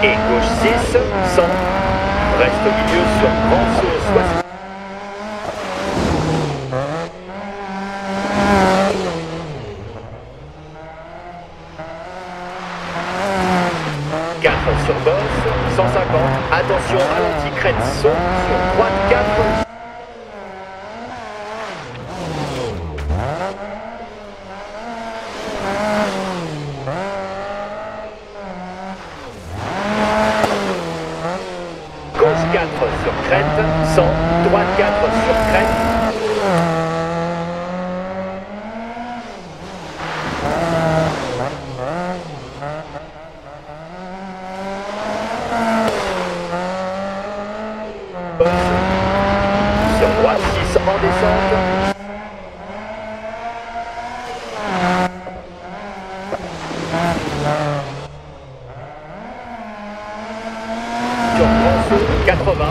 Et gauche 6, 100. Reste au milieu sur grand saut 60. Sur bosse, 150. Attention, ralenti, crête, saut sur droite 4. Gauche 4 sur crête, 100. Droite 4 sur crête. Sur droite 6 en descente. Sur grand saut 80.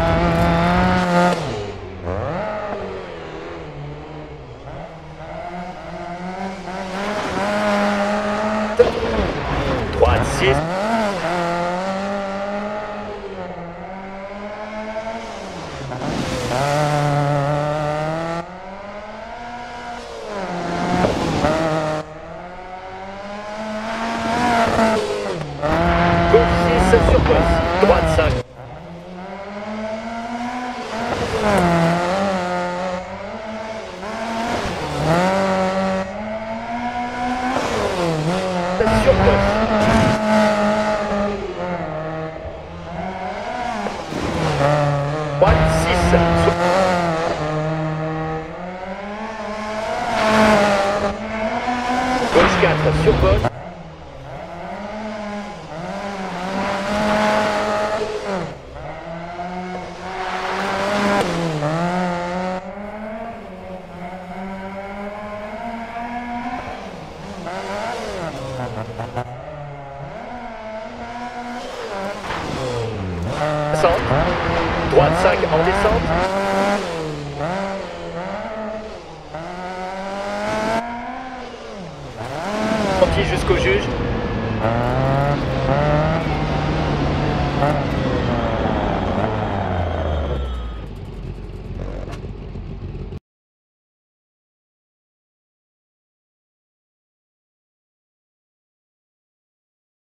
Droite 6. Gauche 6 sur bosse, droite 5. Sur bosse. Droite 6. Gauche 4 sur bosse. Droite 5 en descente. Sortie jusqu'au juge.